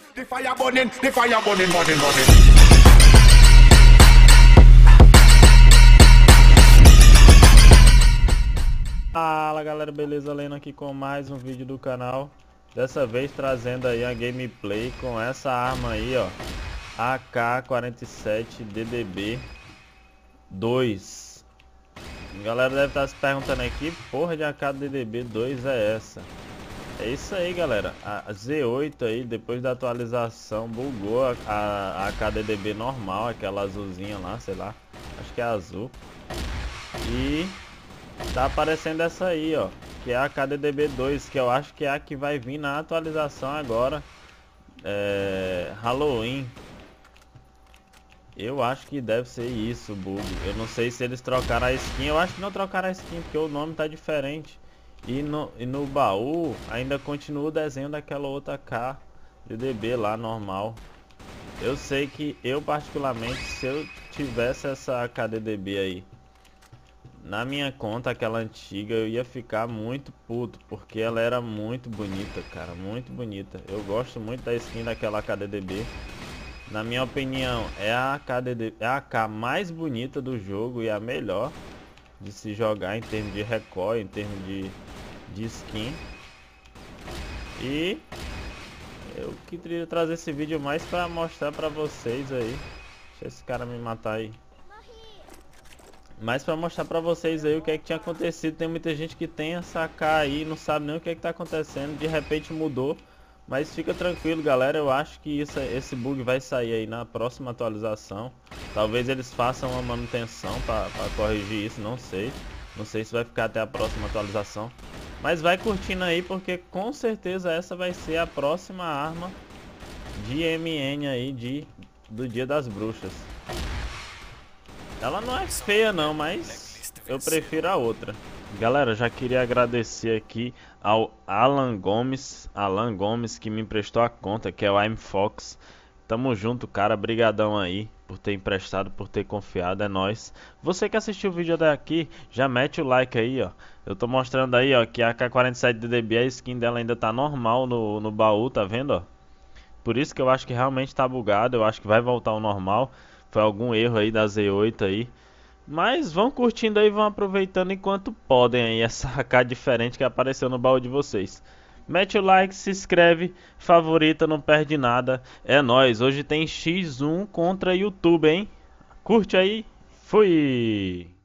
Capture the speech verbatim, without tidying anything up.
The fire burning, the fire burning, burning, burning. Fala galera, beleza? Lendo aqui com mais um vídeo do canal. Dessa vez trazendo aí a gameplay com essa arma aí, ó, A K quarenta e sete D D B dois. A galera deve estar se perguntando aqui, porra de A K D D B dois é essa? É isso aí, galera. A Z oito aí, depois da atualização, bugou a, a, a A K D D B normal, aquela azulzinha lá, sei lá, acho que é azul. E tá aparecendo essa aí, ó, que é a A K D D B dois, que eu acho que é a que vai vir na atualização agora, é, Halloween. Eu acho que deve ser isso, bug. Eu não sei se eles trocaram a skin. Eu acho que não trocaram a skin, porque o nome tá diferente. E no, e no baú ainda continua o desenho daquela outra A K D D B lá, normal. Eu sei que eu particularmente, se eu tivesse essa A K D D B aí na minha conta, aquela antiga, eu ia ficar muito puto, porque ela era muito bonita, cara, muito bonita. Eu gosto muito da skin daquela A K D D B. Na minha opinião, é a A K D D B, é a A K mais bonita do jogo e a melhor de se jogar em termos de recoil, em termos de, de skin. E eu queria trazer esse vídeo mais pra mostrar pra vocês aí. Deixa esse cara me matar aí. Mas pra mostrar pra vocês aí o que é que tinha acontecido. Tem muita gente que tem essa A K aí e não sabe nem o que é que tá acontecendo. De repente mudou. Mas fica tranquilo, galera. Eu acho que isso, esse bug vai sair aí na próxima atualização. Talvez eles façam uma manutenção pra, pra corrigir isso, não sei. Não sei se vai ficar até a próxima atualização. Mas vai curtindo aí, porque com certeza essa vai ser a próxima arma de M N aí de, do Dia das Bruxas. Ela não é feia não, mas eu prefiro a outra. Galera, já queria agradecer aqui ao Alan Gomes, Alan Gomes que me emprestou a conta, que é o I'm Fox. Tamo junto, cara, brigadão aí por ter emprestado, por ter confiado, é nóis. Você que assistiu o vídeo daqui, já mete o like aí, ó. Eu tô mostrando aí, ó, que a A K quarenta e sete D D B, a skin dela ainda tá normal no, no baú, tá vendo, ó? Por isso que eu acho que realmente tá bugado, eu acho que vai voltar ao normal. Foi algum erro aí da Z oito aí. Mas vão curtindo aí, vão aproveitando enquanto podem aí essa A K diferente que apareceu no baú de vocês. Mete o like, se inscreve, favorita, não perde nada. É nóis, hoje tem X um contra YouTube, hein? Curte aí, fui!